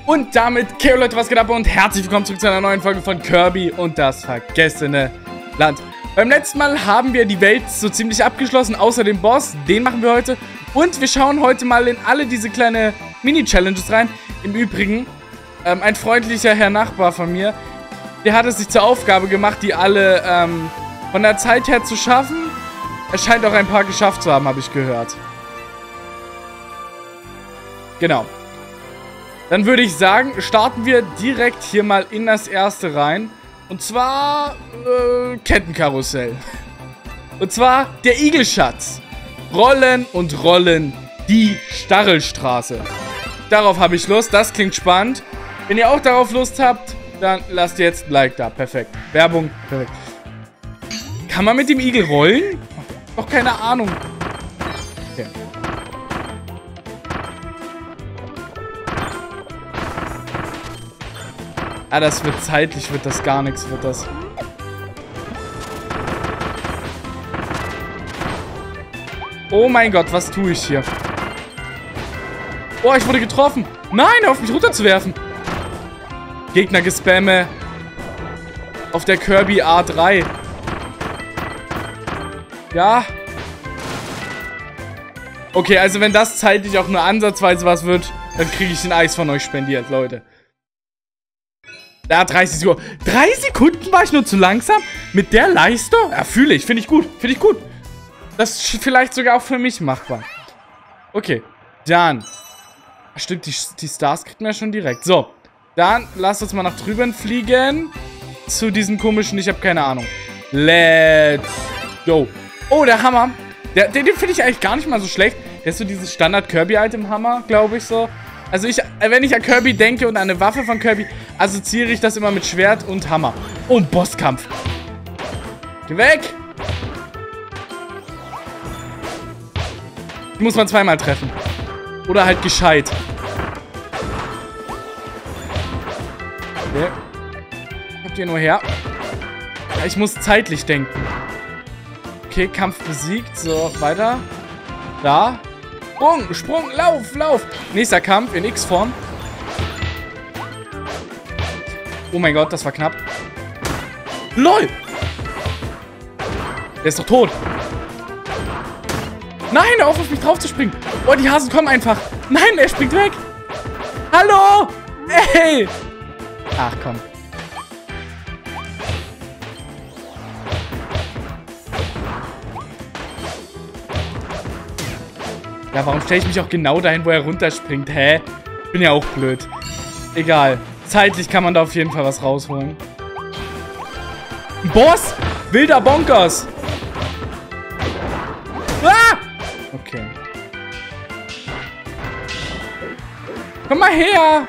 Und damit, okay Leute, was geht ab und herzlich willkommen zurück zu einer neuen Folge von Kirby und das vergessene Land. Beim letzten Mal haben wir die Welt so ziemlich abgeschlossen, außer dem Boss, den machen wir heute. Und wir schauen heute mal in alle diese kleine Mini-Challenges rein. Im Übrigen, ein freundlicher Herr Nachbar von mir, der hat es sich zur Aufgabe gemacht, die alle von der Zeit her zu schaffen. Er scheint auch ein paar geschafft zu haben, habe ich gehört. Genau. Dann würde ich sagen, starten wir direkt hier mal in das erste rein. Und zwar, Kettenkarussell. Und zwar der Igelschatz. Rollen und rollen die Stachelstraße. Darauf habe ich Lust, das klingt spannend. Wenn ihr auch darauf Lust habt, dann lasst jetzt ein Like da. Perfekt. Werbung, perfekt. Kann man mit dem Igel rollen? Doch keine Ahnung. Okay. Ah, das wird zeitlich, wird das gar nichts, wird das. Oh mein Gott, was tue ich hier? Oh, ich wurde getroffen. Nein, auf mich runterzuwerfen. Gegner gespamme. Auf der Kirby A3. Ja. Okay, also wenn das zeitlich auch nur ansatzweise was wird, dann kriege ich ein Eis von euch spendiert, Leute. Ja, 30 Sekunden. 3 Sekunden war ich nur zu langsam? Mit der Leistung? Ja, fühle ich. Finde ich gut. Finde ich gut. Das ist vielleicht sogar auch für mich machbar. Okay. Dann. Stimmt, die Stars kriegt man ja schon direkt. So. Dann lasst uns mal nach drüben fliegen. Zu diesem komischen, ich habe keine Ahnung. Let's go. Oh, der Hammer. Den finde ich eigentlich gar nicht mal so schlecht. Der ist so dieses Standard-Kirby-Item-Hammer, glaube ich so. Also wenn ich an Kirby denke und an eine Waffe von Kirby, assoziiere ich das immer mit Schwert und Hammer. Und Bosskampf. Geh weg! Die muss man zweimal treffen. Oder halt gescheit. Okay. Kommt hier nur her. Ja, ich muss zeitlich denken. Okay, Kampf besiegt. So, weiter. Da. Sprung, Sprung, Lauf, Lauf. Nächster Kampf in X-Form. Oh mein Gott, das war knapp. LOL! Der ist doch tot. Nein, hör auf mich drauf zu springen. Oh, die Hasen kommen einfach. Nein, er springt weg. Hallo! Ey! Ach, komm. Ja, warum stelle ich mich auch genau dahin, wo er runterspringt? Hä? Bin ja auch blöd. Egal. Zeitlich kann man da auf jeden Fall was rausholen. Boss! Wilder Bonkers! Ah! Okay. Komm mal her!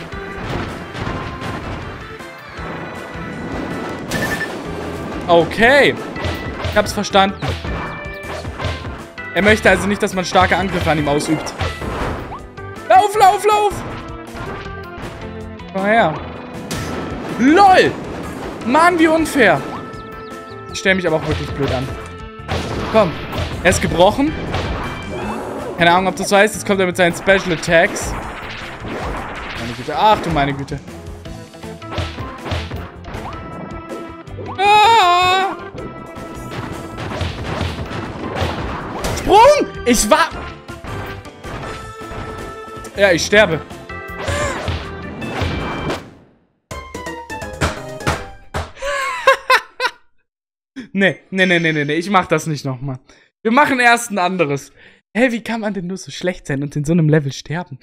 Okay. Ich hab's verstanden. Er möchte also nicht, dass man starke Angriffe an ihm ausübt. Lauf, lauf, lauf! Komm her. LOL! Mann, wie unfair. Ich stelle mich aber auch wirklich blöd an. Komm. Er ist gebrochen. Keine Ahnung, ob das so heißt. Jetzt kommt er mit seinen Special Attacks. Meine Güte. Ach du meine Güte. Ah! Sprung! Ich war... Ja, ich sterbe. Nee. Ich mach das nicht nochmal. Wir machen erst ein anderes. Hä, wie kann man denn nur so schlecht sein und in so einem Level sterben?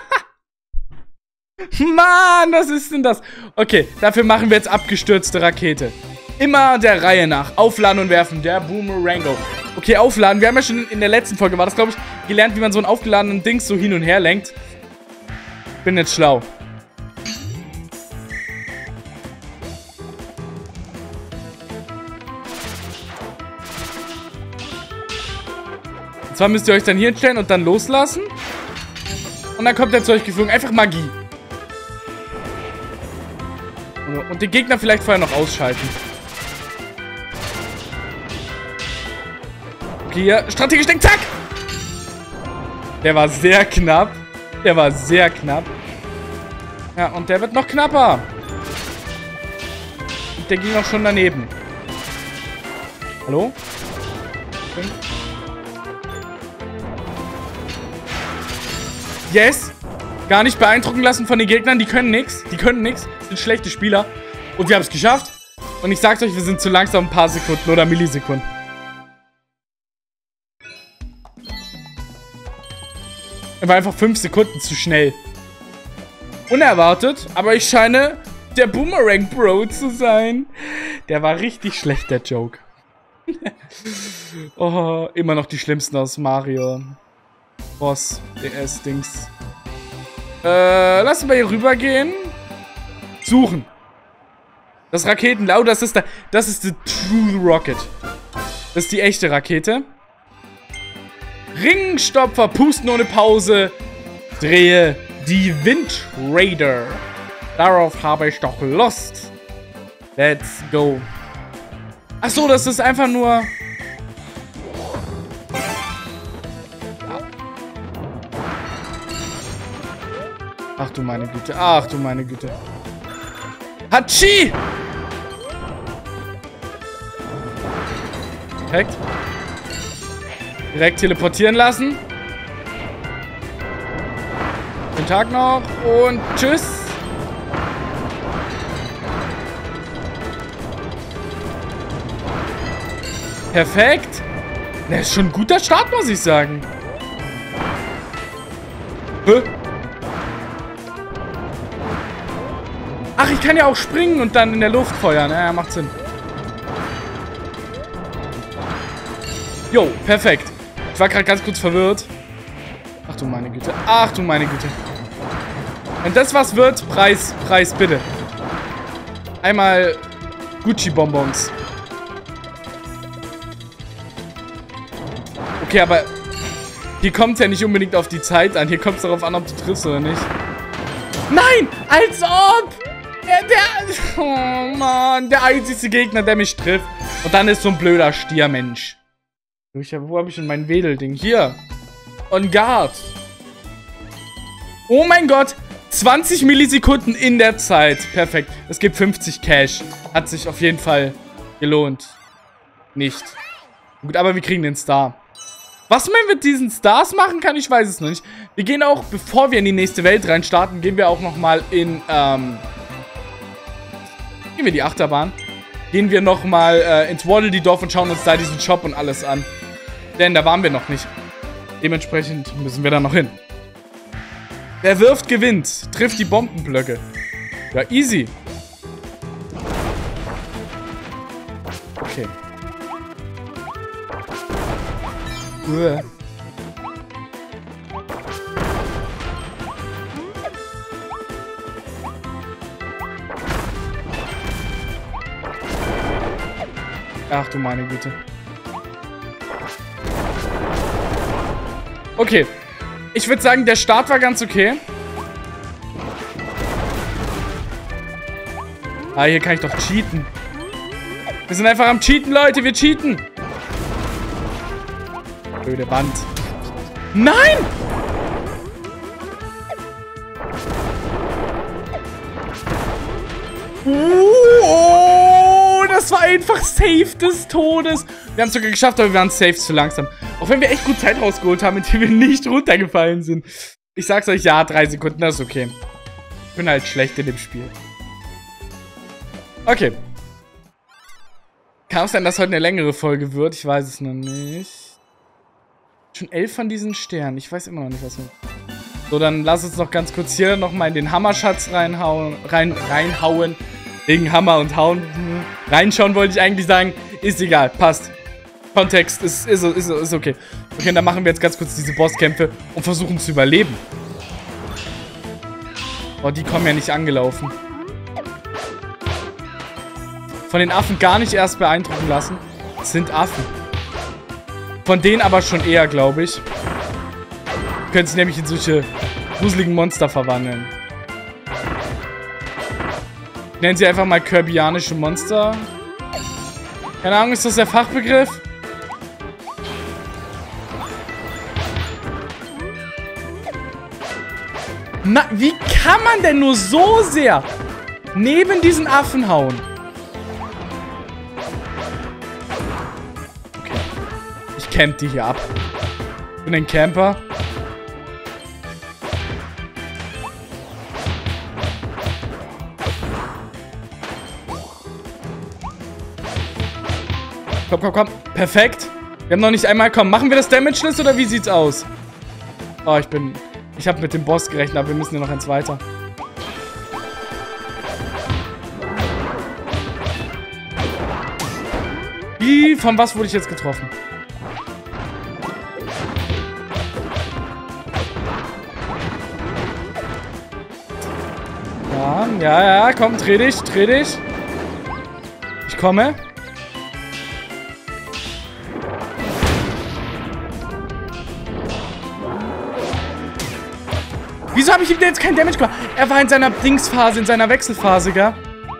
Mann, was ist denn das? Okay, dafür machen wir jetzt abgestürzte Rakete. Immer der Reihe nach. Aufladen und werfen. Der Boomerango. Okay, aufladen. Wir haben ja schon in der letzten Folge, war das glaube ich, gelernt, wie man so einen aufgeladenen Dings so hin und her lenkt. Bin jetzt schlau. Und zwar müsst ihr euch dann hier hinstellen und dann loslassen. Und dann kommt er zu euch geflogen. Einfach Magie. Und den Gegner vielleicht vorher noch ausschalten. Okay, hier. Strategisch denken. Zack! Der war sehr knapp. Der war sehr knapp. Ja, und der wird noch knapper. Und der ging auch schon daneben. Hallo? Okay. Yes! Gar nicht beeindrucken lassen von den Gegnern. Die können nichts. Die können nichts. Sind schlechte Spieler. Und wir haben es geschafft. Und ich sag's euch, wir sind zu langsam ein paar Sekunden oder Millisekunden. Er war einfach 5 Sekunden zu schnell. Unerwartet, aber ich scheine der Boomerang Bro zu sein. Der war richtig schlecht, der Joke. Oh, immer noch die schlimmsten aus Mario. Boss, DS-Dings. Lass uns mal hier rüber gehen. Suchen. Das Raketenlau, das ist die True Rocket. Das ist die echte Rakete. Ringstopfer, pusten ohne Pause. Drehe die Wind Raider. Darauf habe ich doch Lust. Let's go. Achso, das ist einfach nur... Ach du meine Güte, ach du meine Güte. Hatschi! Perfekt. Direkt teleportieren lassen. Guten Tag noch und tschüss. Perfekt. Das ist schon ein guter Start, muss ich sagen. Hä? Ach, ich kann ja auch springen und dann in der Luft feuern. Ja, macht Sinn. Jo, perfekt. Ich war gerade ganz kurz verwirrt. Ach du meine Güte. Ach du meine Güte. Wenn das was wird, Preis bitte. Einmal Gucci-Bonbons. Okay, aber hier kommt es ja nicht unbedingt auf die Zeit an. Hier kommt es darauf an, ob du triffst oder nicht. Nein! Als ob! Oh Mann, der einzige Gegner, der mich trifft. Und dann ist so ein blöder Stiermensch. Wo habe ich denn mein Wedelding? Hier. On guard. Oh mein Gott. 20 Millisekunden in der Zeit. Perfekt. Es gibt 50 Cash. Hat sich auf jeden Fall gelohnt. Nicht. Gut, aber wir kriegen den Star. Was man mit diesen Stars machen kann, ich weiß es noch nicht. Wir gehen auch, bevor wir in die nächste Welt rein starten, gehen wir auch nochmal in, gehen wir die Achterbahn. Gehen wir nochmal ins Waddle-Dee-Dorf und schauen uns da diesen Shop und alles an. Denn da waren wir noch nicht. Dementsprechend müssen wir da noch hin. Wer wirft, gewinnt. Trifft die Bombenblöcke. Ja, easy. Okay. Ach du meine Güte. Okay. Ich würde sagen, der Start war ganz okay. Ah, hier kann ich doch cheaten. Wir sind einfach am Cheaten, Leute. Wir cheaten. Blöde Wand. Nein! Oh, das war einfach safe des Todes. Wir haben es sogar geschafft, aber wir waren safe zu langsam. Auch wenn wir echt gut Zeit rausgeholt haben, indem wir nicht runtergefallen sind. Ich sag's euch, ja, 3 Sekunden, das ist okay. Ich bin halt schlecht in dem Spiel. Okay. Kann es sein, dass heute eine längere Folge wird? Ich weiß es noch nicht. Schon 11 von diesen Sternen. Ich weiß immer noch nicht, was wir... So, dann lass uns noch ganz kurz hier nochmal in den Hammerschatz reinhauen. Wegen Hammer und Hauen. Reinschauen wollte ich eigentlich sagen. Ist egal, passt. Kontext ist okay. Okay, dann machen wir jetzt ganz kurz diese Bosskämpfe und versuchen zu überleben. Oh, die kommen ja nicht angelaufen. Von den Affen gar nicht erst beeindrucken lassen. Das sind Affen. Von denen aber schon eher, glaube ich. Können sich nämlich in solche gruseligen Monster verwandeln. Nennen sie einfach mal kirbianische Monster. Keine Ahnung, ist das der Fachbegriff? Na, wie kann man denn nur so sehr neben diesen Affen hauen? Okay. Ich camp die hier ab. Ich bin ein Camper. Komm, komm, komm. Perfekt. Wir haben noch nicht einmal... Komm, machen wir das Damage-List oder wie sieht's aus? Oh, ich habe mit dem Boss gerechnet, aber wir müssen ja noch eins weiter. Wie? Von was wurde ich jetzt getroffen? Ja, komm, dreh dich. Ich komme. Wieso habe ich ihm denn jetzt kein Damage gemacht? Er war in seiner Dingsphase, in seiner Wechselphase, gell?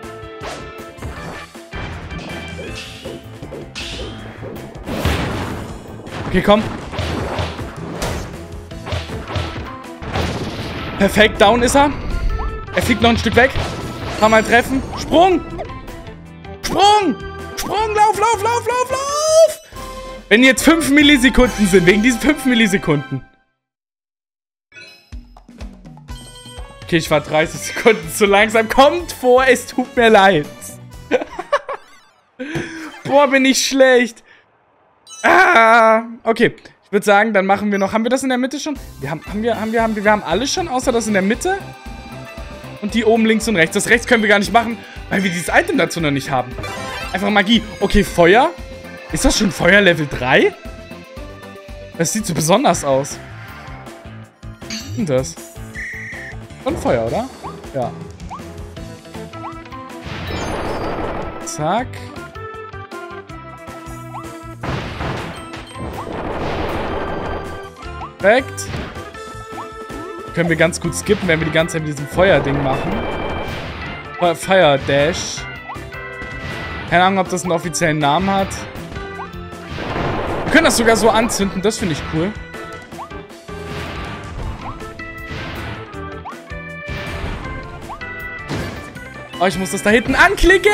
Okay, komm. Perfekt, down ist er. Er fliegt noch ein Stück weg. Paar Mal treffen. Sprung! Sprung! Sprung! Lauf! Wenn jetzt 5 Millisekunden sind, wegen diesen 5 Millisekunden. Okay, ich war 30 Sekunden zu langsam. Kommt vor, es tut mir leid. Boah, bin ich schlecht. Okay. Ich würde sagen, dann machen wir noch... Haben wir das in der Mitte schon? Wir haben alles schon, außer das in der Mitte. Und die oben links und rechts. Das rechts können wir gar nicht machen, weil wir dieses Item dazu noch nicht haben. Einfach Magie. Okay, Feuer. Ist das schon Feuer Level 3? Das sieht so besonders aus. Was ist denn das? Schon Feuer, oder? Ja. Zack. Perfekt. Können wir ganz gut skippen, wenn wir die ganze Zeit mit diesem Feuerding machen. Fire Dash. Keine Ahnung, ob das einen offiziellen Namen hat. Wir können das sogar so anzünden. Das finde ich cool. Oh, ich muss das da hinten anklicken.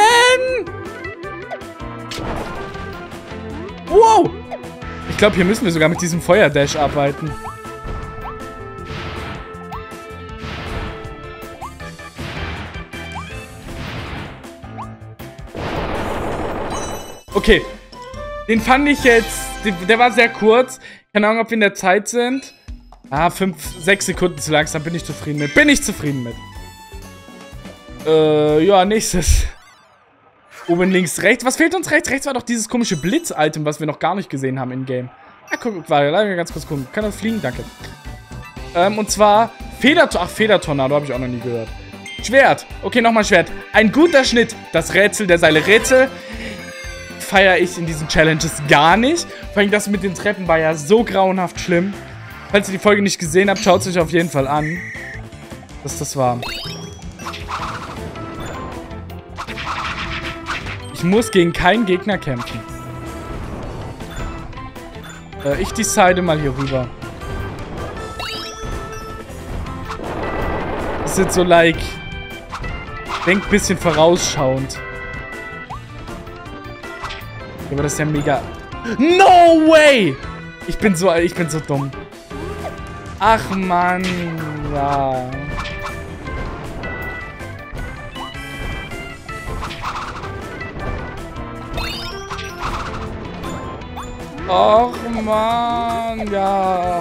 Wow. Ich glaube, hier müssen wir sogar mit diesem Feuerdash arbeiten. Okay. Den fand ich jetzt... Der war sehr kurz. Keine Ahnung, ob wir in der Zeit sind. 6 Sekunden zu langsam. Bin ich zufrieden mit. Ja, nächstes. Oben links, rechts. Was fehlt uns rechts? Rechts war doch dieses komische Blitz-Item, was wir noch gar nicht gesehen haben in-game. Guck, warte, ganz kurz gucken. Kann das fliegen? Danke. Und zwar Federtornado habe ich auch noch nie gehört. Schwert. Okay, nochmal Schwert. Ein guter Schnitt. Das Rätsel der Seile. Rätsel feiere ich in diesen Challenges gar nicht. Vor allem das mit den Treppen war ja so grauenhaft schlimm. Falls ihr die Folge nicht gesehen habt, schaut es euch auf jeden Fall an. Das war... Ich muss gegen keinen Gegner kämpfen. Ich decide mal hier rüber. Das ist jetzt so like... Denk ein bisschen vorausschauend. Aber das ist ja mega... No way! Ich bin so dumm. Ach Mann, ja... Och Mann, ja.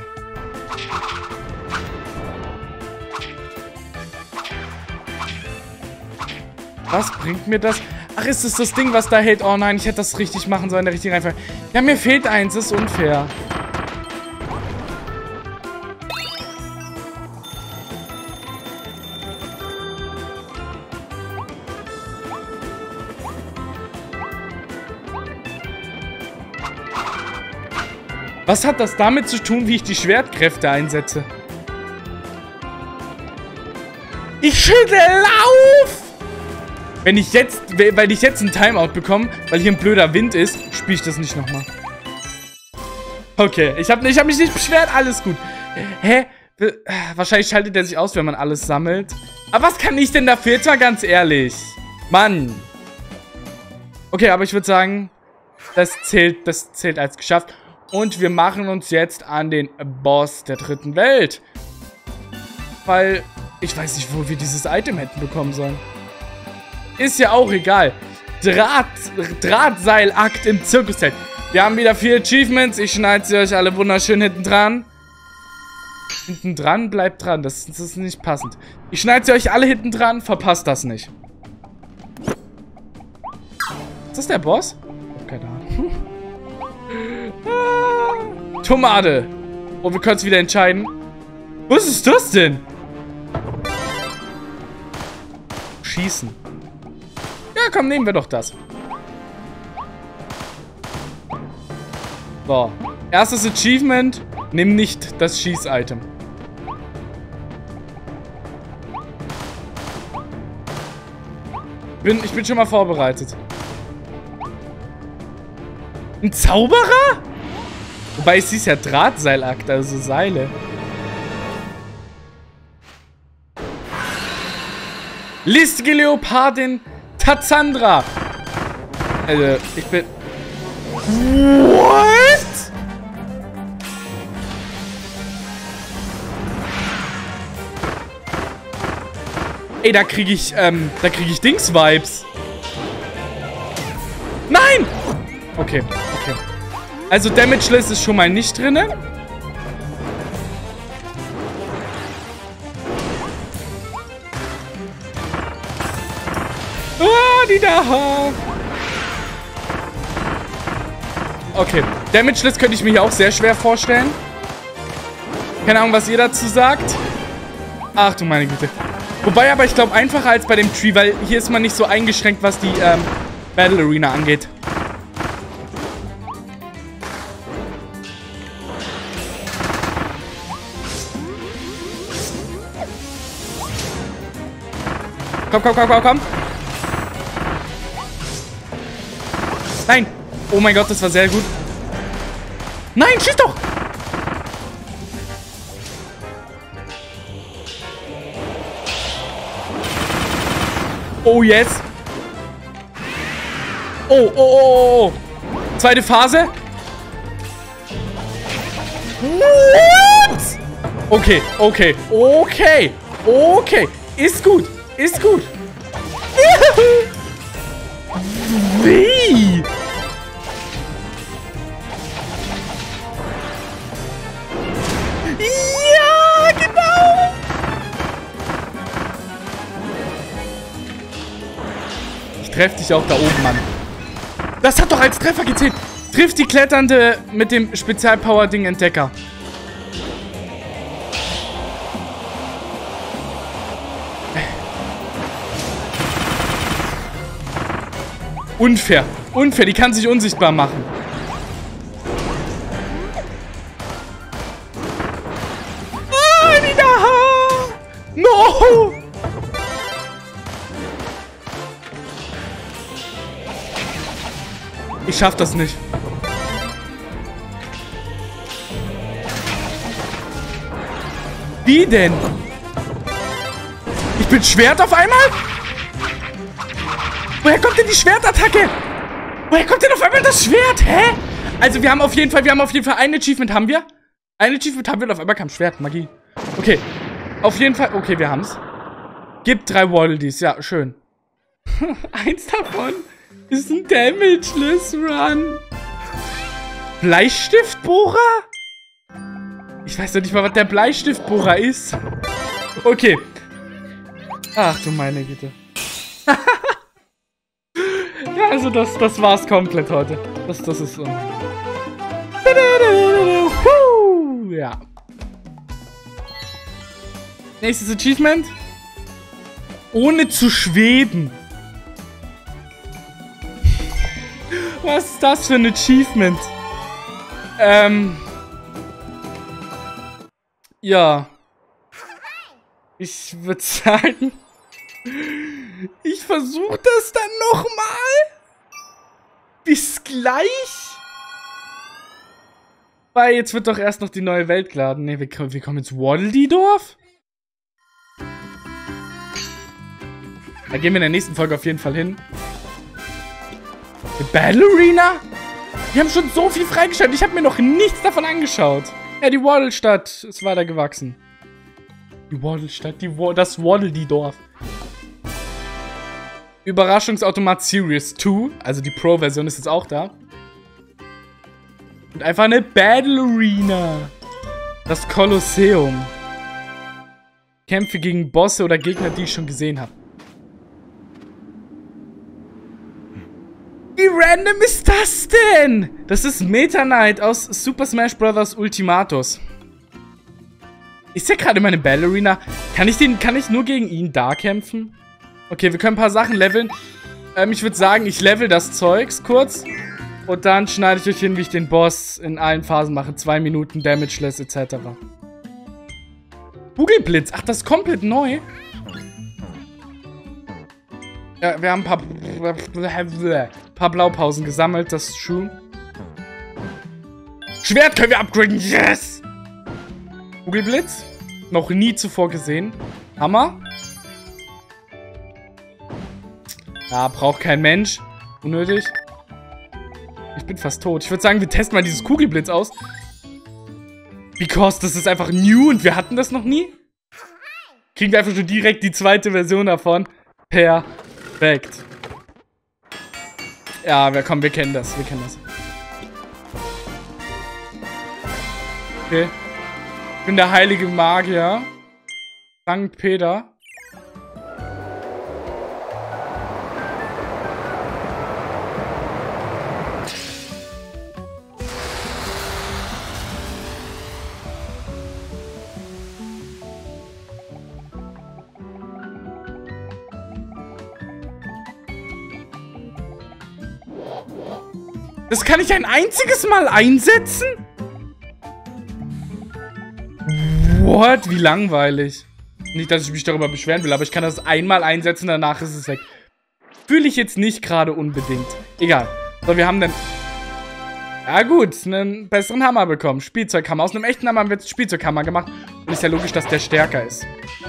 Was bringt mir das? Ach, ist das Ding, was da hält? Oh nein, ich hätte das richtig machen sollen, der richtige Reihenfolge. Ja, mir fehlt eins, das ist unfair. Was hat das damit zu tun, wie ich die Schwertkräfte einsetze? Ich schüttle auf! Weil ich jetzt ein Timeout bekomme, weil hier ein blöder Wind ist, spiele ich das nicht nochmal. Okay, ich hab mich nicht beschwert, alles gut. Hä? Wahrscheinlich schaltet er sich aus, wenn man alles sammelt. Aber was kann ich denn dafür? Jetzt mal ganz ehrlich. Mann. Okay, aber ich würde sagen, das zählt als geschafft. Und wir machen uns jetzt an den Boss der 3. Welt. Weil ich weiß nicht, wo wir dieses Item hätten bekommen sollen. Ist ja auch egal. Drahtseilakt im Zirkuszelt. Wir haben wieder 4 Achievements. Ich schneide sie euch alle wunderschön hinten dran. Hinten dran? Bleibt dran. Das ist nicht passend. Ich schneide sie euch alle hinten dran. Verpasst das nicht. Ist das der Boss? Keine Ahnung. Tomate. Oh, wir können es wieder entscheiden. Was ist das denn? Schießen. Ja, komm, nehmen wir doch das. So. Erstes Achievement. Nimm nicht das Schieß-Item. Ich bin schon mal vorbereitet. Ein Zauberer? Wobei es hieß ja Drahtseilakt, also Seile. Listige Leopardin Tatsandra. Also, ich bin... What? Ey, da krieg ich Dings-Vibes. Nein! Okay, okay. Also, Damageless ist schon mal nicht drin. Die da. Okay. Damageless könnte ich mir hier auch sehr schwer vorstellen. Keine Ahnung, was ihr dazu sagt. Ach du meine Güte. Wobei aber, ich glaube, einfacher als bei dem Tree, weil hier ist man nicht so eingeschränkt, was die Battle Arena angeht. Komm, komm, komm, komm, komm. Nein! Oh mein Gott, das war sehr gut. Nein, schieß doch! Oh, yes! Oh, oh, oh, oh! Zweite Phase. What? Okay, okay, okay, okay. Ist gut, ist gut. Wie? Ja, genau. Ich treffe dich auch da oben, Mann. Das hat doch als Treffer gezählt. Trifft die Kletternde mit dem Spezialpower-Ding Entdecker. Unfair. Unfair. Die kann sich unsichtbar machen. Ah, die da. No. Ich schaff das nicht. Wie denn? Ich bin Schwert auf einmal? Woher kommt denn die Schwertattacke? Woher kommt denn auf einmal das Schwert? Hä? Also wir haben auf jeden Fall ein Achievement haben wir. Ein Achievement haben wir und auf einmal kam Schwert. Magie. Okay. Auf jeden Fall. Okay, wir haben's. Gibt 3 Waddle-Dees. Ja, schön. Eins davon ist ein Damageless Run. Bleistiftbohrer? Ich weiß doch nicht mal, was der Bleistiftbohrer ist. Okay. Ach du meine Güte. Ja, also das war's komplett heute. Das ist so. Ja. Nächstes Achievement. Ohne zu schweben. Was ist das für ein Achievement? Ja. Ich würde sagen, ich versuche das dann nochmal. Bis gleich. Weil jetzt wird doch erst noch die neue Welt geladen. Ne, wir kommen jetzt Waddle-Dee-Dorf? Da gehen wir in der nächsten Folge auf jeden Fall hin. Die Battle Arena? Wir haben schon so viel freigeschaltet. Ich habe mir noch nichts davon angeschaut. Ja, die Waddle-Stadt ist weiter gewachsen. Die Waddle-Stadt, das Waddle-Dee-Dorf. Überraschungsautomat Series 2. Also die Pro-Version ist jetzt auch da. Und einfach eine Battle Arena. Das Kolosseum. Kämpfe gegen Bosse oder Gegner, die ich schon gesehen habe. Wie random ist das denn? Das ist Meta Knight aus Super Smash Bros. Ultimatus. Ist der gerade meine Battle Arena? Kann ich nur gegen ihn da kämpfen? Okay, wir können ein paar Sachen leveln. Ich würde sagen, ich level das Zeugs kurz. Und dann schneide ich euch hin, wie ich den Boss in allen Phasen mache. 2 Minuten, Damageless etc. Kugelblitz. Ach, das ist komplett neu. Ja, wir haben ein paar Blaupausen gesammelt. Das ist true. Schwert können wir upgraden. Yes! Kugelblitz. Noch nie zuvor gesehen. Hammer. Ja, braucht kein Mensch. Unnötig. Ich bin fast tot. Ich würde sagen, wir testen mal dieses Kugelblitz aus. Because das ist einfach new und wir hatten das noch nie. Kriegen wir einfach schon direkt die zweite Version davon. Perfekt. Ja, komm, wir kennen das. Wir kennen das. Okay. Ich bin der heilige Magier. Sankt Peter. Das kann ich ein einziges Mal einsetzen? What? Wie langweilig. Nicht, dass ich mich darüber beschweren will, aber ich kann das einmal einsetzen, danach ist es weg. Fühle ich jetzt nicht gerade unbedingt. Egal. So, wir haben dann... Ja gut, einen besseren Hammer bekommen. Spielzeughammer. Aus einem echten Hammer haben wir jetzt Spielzeughammer gemacht. Und ist ja logisch, dass der stärker ist.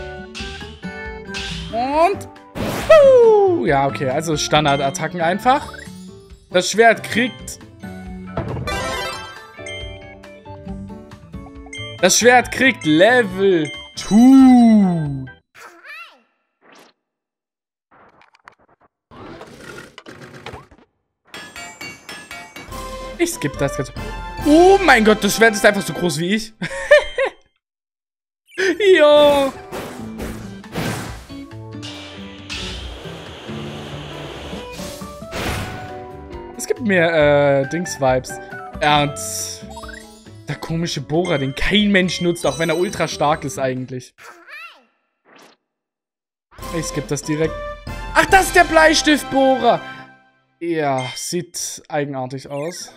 Und... Ja, okay. Also Standardattacken einfach. Das Schwert kriegt... Das Schwert kriegt Level 2. Ich skippe das jetzt. Oh mein Gott, das Schwert ist einfach so groß wie ich. Jo. Es gibt mir, Dings-Vibes. Und der komische Bohrer, den kein Mensch nutzt, auch wenn er ultra stark ist eigentlich. Ich skippe das direkt. Ach, das ist der Bleistiftbohrer. Ja, sieht eigenartig aus.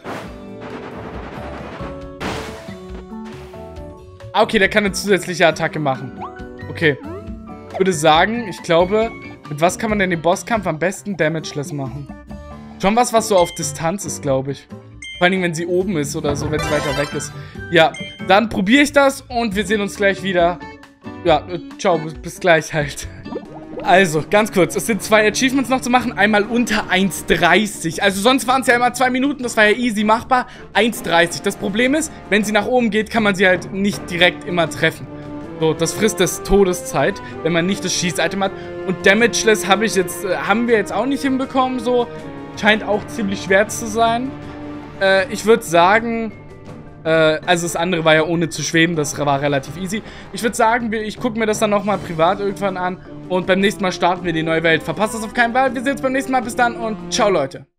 Ah, okay, der kann eine zusätzliche Attacke machen. Okay. Ich würde sagen, ich glaube, mit was kann man denn den Bosskampf am besten damageless machen? Schon was so auf Distanz ist, glaube ich. Vor allen Dingen, wenn sie oben ist oder so, wenn sie weiter weg ist. Ja, dann probiere ich das und wir sehen uns gleich wieder. Ja, ciao, bis gleich halt. Also, ganz kurz, es sind 2 Achievements noch zu machen. Einmal unter 1,30. Also sonst waren es ja immer 2 Minuten, das war ja easy machbar. 1,30. Das Problem ist, wenn sie nach oben geht, kann man sie halt nicht direkt immer treffen. So, das frisst des Todes Zeit, wenn man nicht das Schieß-Item hat. Und Damageless haben wir jetzt auch nicht hinbekommen, so. Scheint auch ziemlich schwer zu sein. Ich würde sagen, also das andere war ja ohne zu schweben, das war relativ easy. Ich würde sagen, ich gucke mir das dann nochmal privat irgendwann an und beim nächsten Mal starten wir die neue Welt. Verpasst das auf keinen Fall. Wir sehen uns beim nächsten Mal. Bis dann und ciao, Leute.